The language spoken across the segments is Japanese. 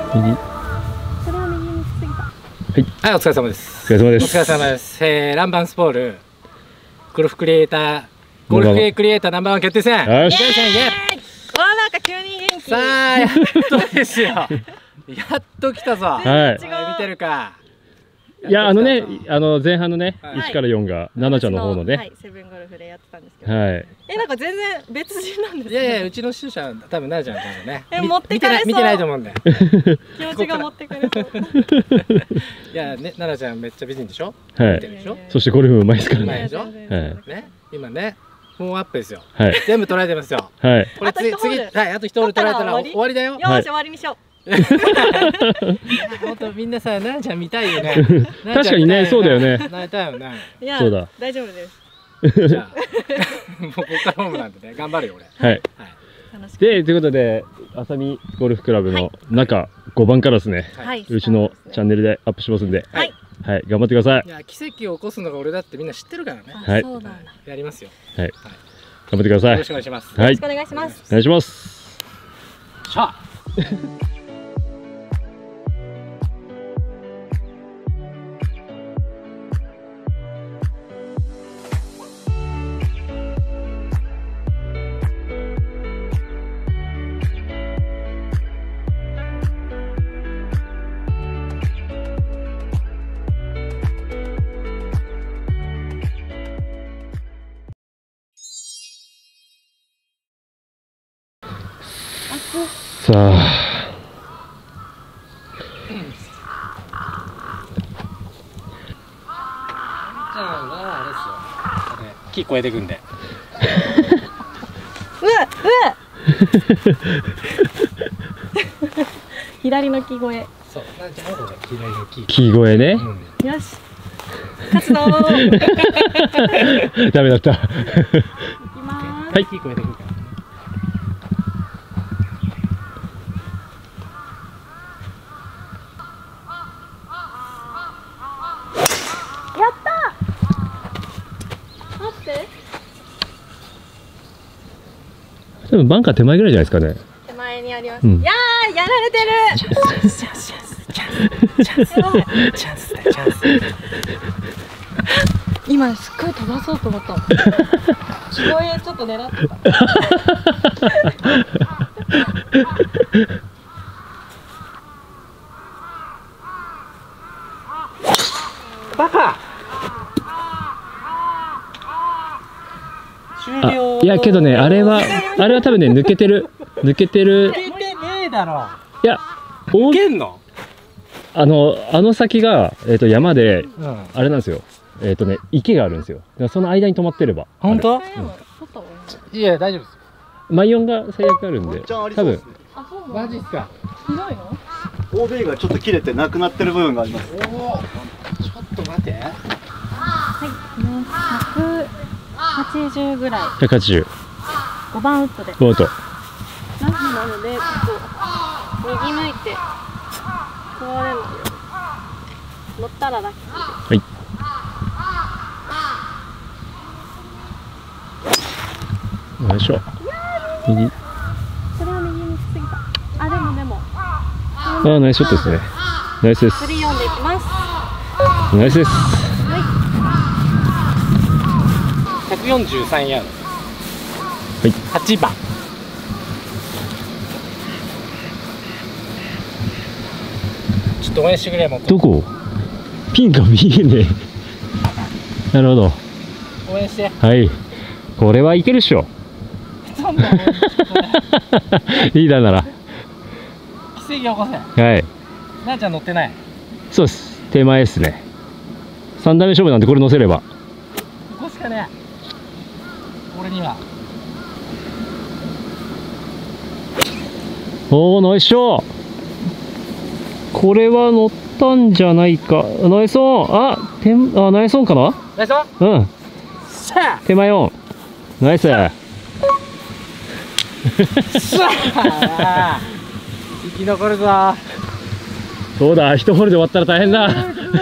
右。 それは右に過ぎた。 はい、お疲れ様です。 お疲れ様です。 お疲れ様です。ランバンスポールゴルフクリエイターナンバーワン決定戦。 よし。 わあ、なんか急に元気。 さあ、やっとですよ。やっと来たぞ。 はい。 見てるか。 いや、前半のね、1から4が奈々ちゃんの方のね。 はい、セブンゴルフでやってたんですけど。 はい。 なんか全然別人なんですいやいや、うちの視聴者多分奈々ちゃんだね。 持ってかれそう。 見てないと思うんで。 気持ちが持ってかれそう。 いやね、奈々ちゃんめっちゃ美人でしょ。 はい。そしてゴルフもうまいですからね。 うまいでしょ。 はい。 ね、今ね、4アップですよ。 はい。 全部捉えてますよ。 はい。 これ次、はい、あと1ホール捉えたら終わりだよ。 よし、終わりにしよう。 本当みんなさ、奈々ちゃん見たいよね。 確かにね、そうだよね。 泣いたよね。 いや、 そうだ。 大丈夫です。 じゃあ、もうここからホームなんでね、頑張るよ俺。 はい。で、ということで、あさみゴルフクラブの中5番からですね。 はい。 うちのチャンネルでアップしますんで。 はい。 はい、頑張ってください。 いや、奇跡を起こすのが俺だってみんな知ってるからね。 はい。 やりますよ。 はい。頑張ってください。 よろしくお願いします。 はい。 よろしくお願いします。 お願いします。 しゃあ。 さあ。 じゃああれですよ。木越えていくんで。 左の木越え。 そう、なんちゃんも左の木。 木越えね。 よし。勝つぞ。 ダメだった。 行きます。 はい。 木越えていくから。 やった。待って。 多分バンカー手前ぐらいじゃないですかね。 手前にあります。いやー、やられてる。チャンス今すっごい飛ばそうと思ったの。木越えちょっと狙ってた。 バカ。終了。 いやけどね、あれは多分ね、抜けてる。 抜けてねえだろ。 いや、 抜けんの？ あの先が山であれなんですよ。池があるんですよ。だからその間に止まってれば。 本当？いや、大丈夫です。 マイオンが最悪あるんで、多分。 マジっすか。 ひどいの ？OB がちょっと切れてなくなってる部分があります。 おお、ちょっと待て。 はい、180ぐらい。 180。 5番ウッドで。 ボート。 ラフなので、こう右向いて壊れないように乗ったらラッキーです。 はい。よいしょ。右。 それは右に過ぎた。あ、でも。 あ、ナイスショットですね。ナイスです。 3、4でいきます。 ナイスです。 はい。 143ヤード。 はい。 8番。ちょっと応援してくれもう。 どこ？ピンが見えねえ。なるほど。 応援して。 はい。これはいけるっしょ。リーダーなら。 奇跡起こせ。 はい。 なあちゃん乗ってない。 そうです。手前ですね。3打目勝負なんでこれ乗せれば。 ここしかね。俺には。 おお、ナイスショット。これは乗ったんじゃないか。ナイスオン。ナイスオンかな。 ナイスオン。 うん。手前オン。ナイス。 生き残るぞ。 そうだ、1ホールで終わったら大変だ。 すごいとこ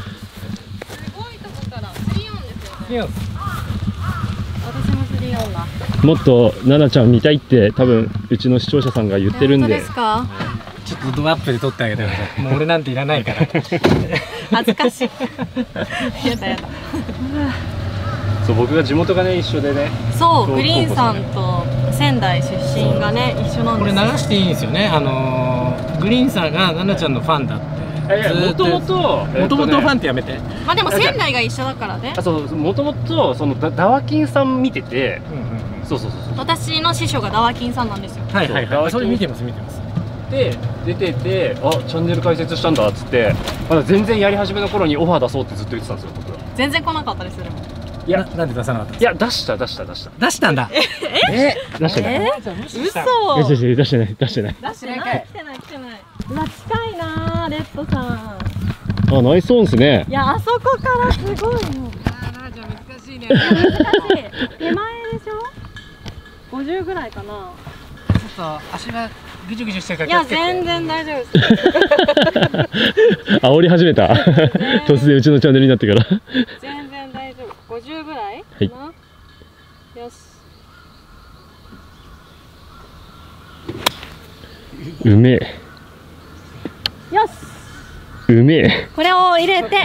から3オンですよね。私も3オンだ。 もっと奈々ちゃん見たいって多分うちの視聴者さんが言ってるんで。 本当ですか？ ちょっとドアップで撮ってあげてください。もう俺なんていらないから。 恥ずかしい。やだやだ。 そう僕が地元がね一緒でね。 そうグリーンさんと仙台出身がね一緒なんこれですよ。 流していいんですよね。グリーンさんが奈々ちゃんのファンだって。 もともとファンってやめて。 まあでも仙台が一緒だからね。 あそうもともとそのダワキンさん見てて、そうそうそうそう。 私の師匠がダワキンさんなんですよ。 はいはいはい。それ見てます見てます。 で出ててチャンネル開設したんだっつってまだ全然やり始めの頃にオファー出そうってずっと言ってたんですよ僕は。 全然来なかったですよ。 いやなんで出さなかったんいですか。 や出した出したんだ。 出してない嘘。 出してない出してない来てない。うわ近いなレッドさん。 あナイスオンですね。 いやあそこからすごいもう。 じゃあ難しいね。 難しい。手前でしょ。50ぐらいかな。 ちょっと足がぐじゅぐじゅしてるから。 いや全然大丈夫です。 煽り始めた。突然うちのチャンネルになってから。 全然大丈夫。50ぐらい？ はい。 よし。 うめえ。 よし。 うめえ。 これを入れて。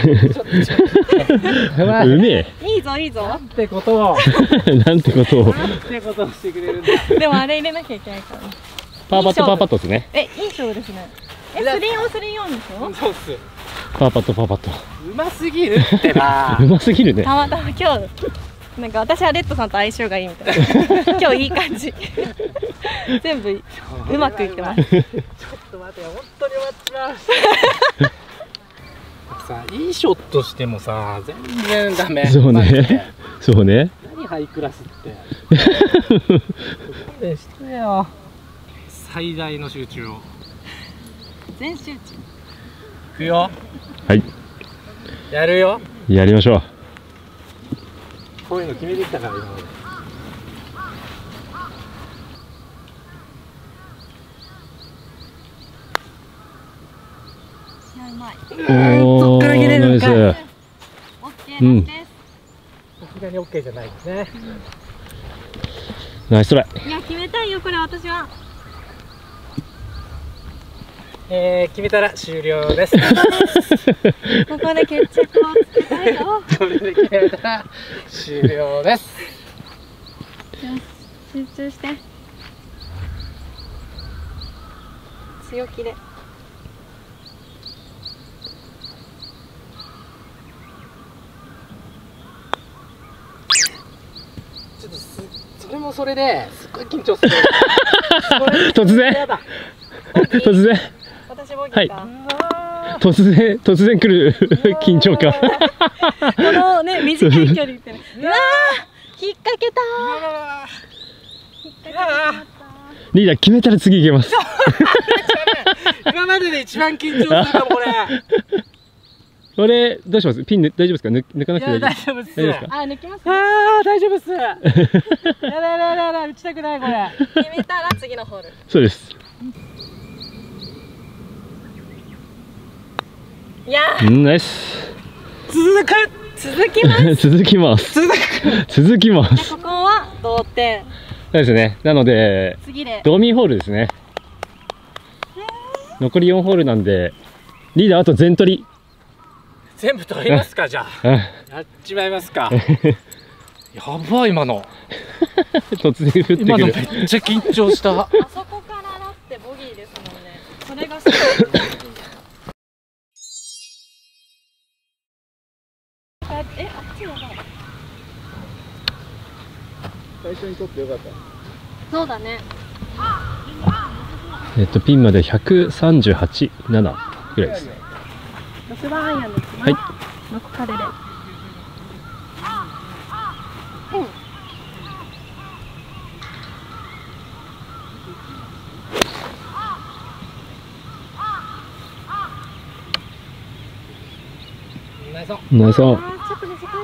うめえ。 いいぞいいぞ。 なんてことを。 なんてことを。 なんてことをしてくれるんだ。 でもあれ入れなきゃいけないからね。 パーパットパーパットですね。 いい勝負ですね。3-4でしょ？ そうっす。 パーパットパーパット。 うますぎるってば。 うますぎるね。 たまたま今日なんか私はレッドさんと相性がいいみたいな。今日いい感じ。全部うまくいってます。 ちょっと待てよ本当に終わっちまう。さいいショットしてもさ全然ダメ。 そうね。そうね。 何ハイクラスって。勘弁してよ。最大の集中を。 全集中。 いくよ。 はい。 やるよ。 やりましょう。 こういうの決めてきたから今まで。 そっから切れるんかい。 オッケーです。 さすがにオッケーじゃないですね。 ナイストライ。 いや決めたいよこれ私は。 決めたら終了です。 ここで決着をつけたいよ。 これで決めたら終了です。 よし集中して。強気で。 ちょっとそれもそれですっごい緊張する。 突然突然私ボギーか。 突然来る緊張感。 このね短い距離ってね。うわー引っ掛けたー。引っ掛けてしまった。 リーダー決めたら次行けます。 今までで一番緊張するかもこれ。 これどうします？ピン大丈夫ですか？抜かなくて大大丈夫？ 丈夫です。 大丈夫ですか？ あ抜きます。 大丈夫です。やだ打ちたくないこれ。 決めたら次のホール。 そうです。 いやナイス。 続きます。 続きます。続きます。 ここは同点。 そうですね。なので次で。 ドーミーホールですね。残り4ホールなんでリーダーあと全取り。 全部取りますかじゃあ。やっちまいますか。やばい今の。 突然降ってくる。 今のめっちゃ緊張した。 あそこからだってボギーですもんね。それがすごい。あっちやばい。 最初に取ってよかった。 そうだね。 ピンまで138、7ぐらいですね。 6番アイアンですね。 はい。 ノックカレで。 ナイスオン。 ナイスオン。 ちょっと短いか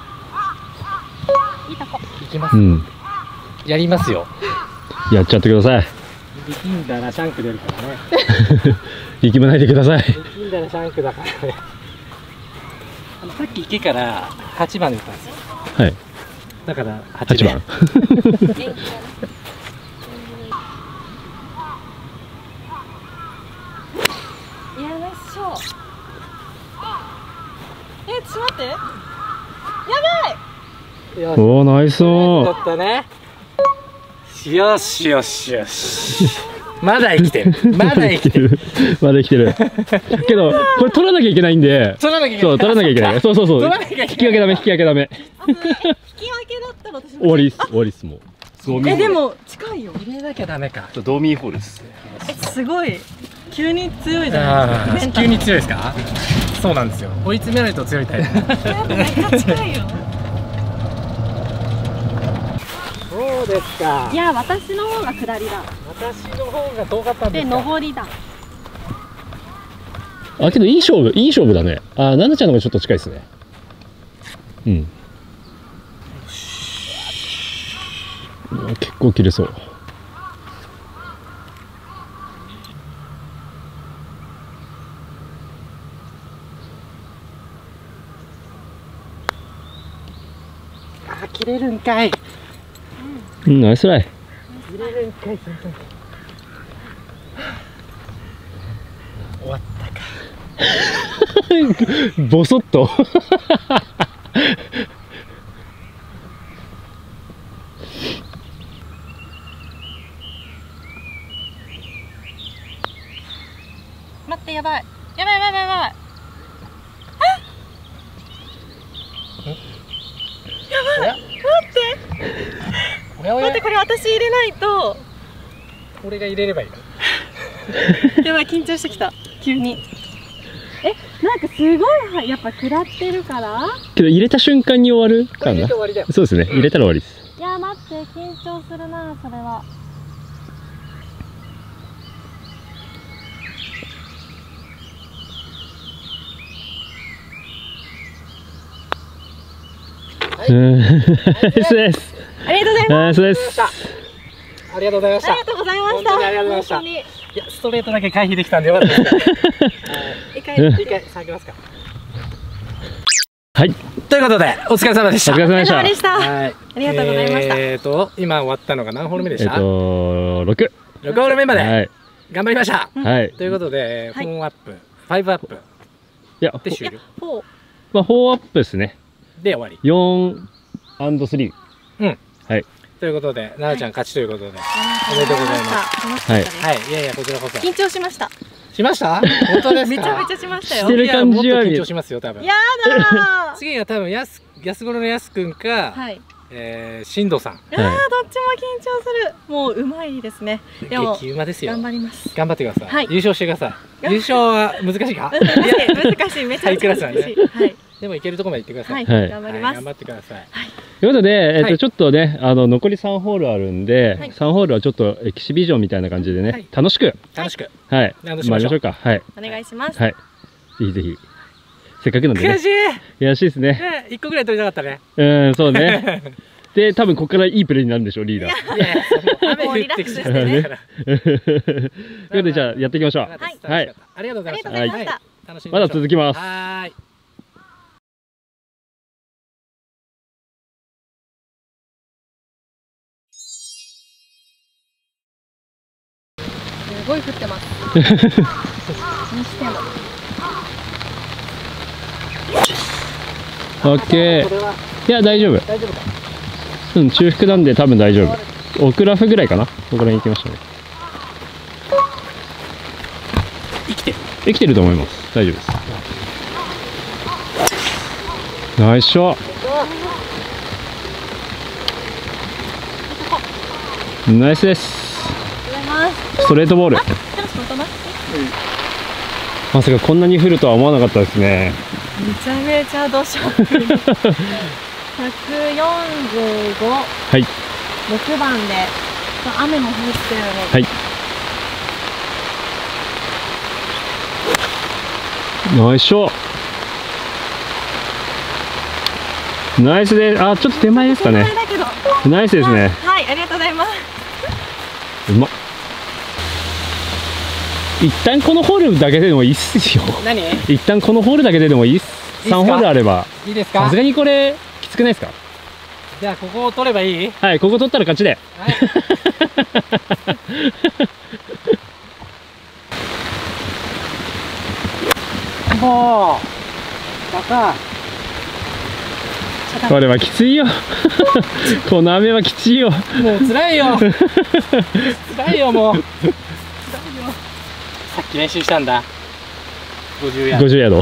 な。いいとこ。 いきます。 うん。 やりますよ。 やっちゃってください。 力んだらシャンク出るからね。 力まないでください。 力んだらシャンクだからね。さっき池から8番で打ったんですよ。 はい。 だから8 8番。 元気だね。 と待って。やばい。 よし、 おお、ナイスオン。 取ったね。よしよしよし。まだ生きてる。まだ生きてる。 まだ生きてる。けど、これ取らなきゃいけないんで。 取らなきゃいけない。 そう、取らなきゃいけない。そうそうそう。 取らなきゃいけない。 引き分けダメ、引き分けダメ。 引き分けだったら私も。 終わりっす、終わりっす、もう。 でも近いよ。 入れなきゃダメか。 ドーミーホールです。 すごい。急に強いじゃないですか。 急に強いですか。そうなんですよ。追い詰めないと強いタイプ。 めっちゃ近いよ。 そうですか。 いや、私の方が下りだ。 私の方が遠かったんでですか。 上りだ。 あ、けどいい勝負だね。あ、ナナちゃんの方がちょっと近いですね。うん。結構切れそう。 あ、切れるんかい。 うん、ナイスライ。 切れるんかい。終わったか。 ボソッと。 待って、やばい。やばいやばいやばいやばい。やばい。待って。 おやおや待って、これ私入れないと。 俺が入れればいいの。 やばい、緊張してきた。急に。なんかすごい、やっぱ下ってるから。 けど入れた瞬間に終わるこれ入れかな。 て終わりだよ。 そうですね。入れたら終わりです。 いや、待って、緊張するな、それは。 ナイスです。 ありがとうございます。 ナイスです。 ありがとうございました。 ありがとうございました。 本当にありがとうございました。 本当にいや、ストレートだけ回避できたんでよかったです。 一回一回下げますか。 はい。 ということで、お疲れ様でした。 お疲れ様でした。 お疲れ様でした。 はい。 ありがとうございました。 今終わったのが何ホール目でした？ 6。 6ホール目まではい。 頑張りました。 はい。 ということで、 はい 4アップ、5アップいや、 で終了。 ほう。 まあ、4アップですね。 で終わり。 4&3。 うん。 はい。 ということで、奈々ちゃん勝ちということで。 おめでとうございました。楽しかったです。 はい。いやいや、こちらこそ。 緊張しました。 しました？本当ですか？ めちゃめちゃしましたよ。 してる感じはいやもっと緊張しますよ、多分。 やだー。 次は多分安頃の安くんか、 はい。 新藤さん。 ああ、どっちも緊張する。もううまいですね。でも激うまですよ。 頑張ります。 頑張ってください。 はい優勝してください。優勝は難しいか？ 難しい、めちゃめちゃ難しい。はい。 でもいけるところまで行ってくださ。 はいい、 はい頑張ります。 頑張ってください。 ということで、 はいちょっとね、残り3ホールあるんで、 はい 3ホールはちょっとエキシビジョンみたいな感じでね、 はい楽しく、 楽しく。 はい、 楽しみましょう回りましょうか。はい。 お願いします。 はい。ぜひぜひ。せっかくなんでね。 悔しい。 悔しいですね。 ね、1個ぐらい取りたかったね。 うん、そうね。で、多分ここからいいプレーになるんでしょう、リーダー。 いやいや、雨降ってきちゃったね。 ということで、じゃあやっていきましょう。 はい。 はいありがとうございました。 ありがとうございました。 楽しみまだ続きます。 はーい。 すごい降ってます。にしても。 オッケこれはー。いや、大丈夫。 大丈夫か。 うん、中腹なんで多分大丈夫。オクラフぐらいかな。ここら辺行きましたね。 生きてる。 生きてると思います。大丈夫です。ナイスショット。ナイスです。 ございます。 ストレートボール。 ちょっと待って。 まさかこんなに降るとは思わなかったですね。 めちゃめちゃ土砂降り。145、 はい。 6番で雨も降ってるので、 はい。ナイスショッ。ナイスです。あ、ちょっと手前ですかね。 手前だけどナイスですね。 はい、ありがとうございます。 うまっ。一旦このホールだけでもいいっすよ。 何？ 一旦このホールだけでもいいっす。3ホールあれば。 いいですか？ さすがにこれきつくないですか？ じゃあここを取ればいい？ はい、ここ取ったら勝ちで。 はい。もう、バカ。 これはきついよこの雨はきついよ。 もう辛いよ辛いよもう辛いよ。さっき練習したんだ。50ヤード。 50ヤード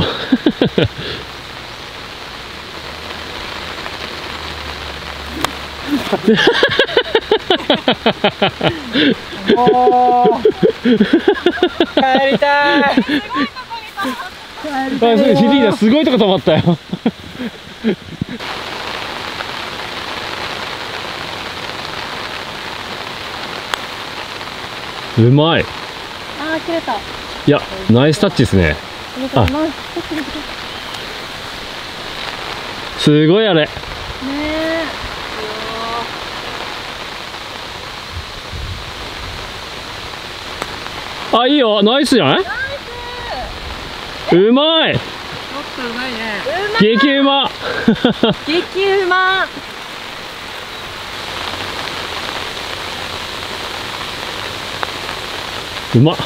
もう帰りたい。 あ、そうシティだ、すごいとこ止まったようまい。 あー切れた。 いや、ナイスタッチですね。あ、すごいあれ。 ねえ。 あ、いいよ、ナイスじゃない。うまい。 ちょっとうまいね。 激うま激うま。 うまっ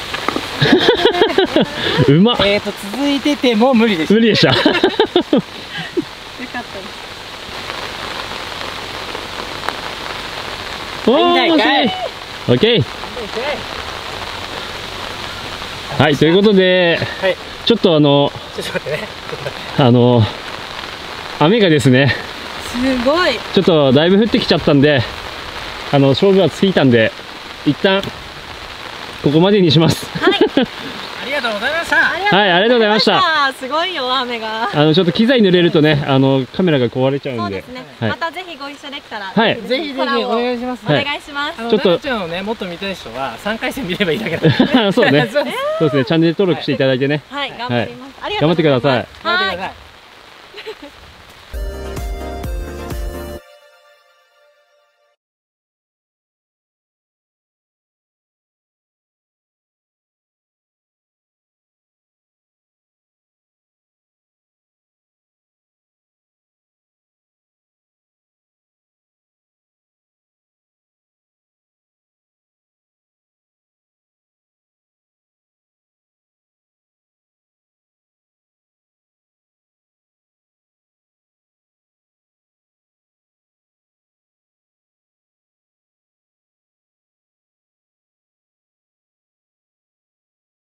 うまっ。 続いてても無理でした。 無理でしたよかったです。 おー、惜しい。オッケー。はい、ということで、 はい。 ちょっとちょっと待ってね。 雨がですね、 すごい。 ちょっとだいぶ降ってきちゃったんで、勝負はついたんで、一旦ここまでにします。 はい。 ありがとうございました。 はい、ありがとうございました。 すごいよ雨が。 ちょっと機材濡れるとね、カメラが壊れちゃうんで。 そうですね。 はいまたぜひご一緒できたら。 はいぜひぜひお願いします。 お願いします。 ちょっとちゃんをね、もっと見たい人は3回戦見ればいいだけだ。 そうね。 そうそうですね。チャンネル登録していただいてね。 はい、頑張ります。ありがとう頑張ってください。 頑張ってください。